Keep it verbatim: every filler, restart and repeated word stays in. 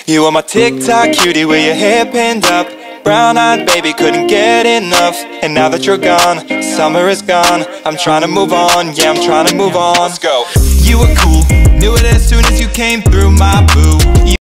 You were my TikTok cutie with your hair pinned up, brown-eyed baby, couldn't get enough. And now that you're gone, summer is gone. I'm trying to move on, yeah, I'm trying to move on. Let's go. You were cool, knew it as soon as you came through, my boo.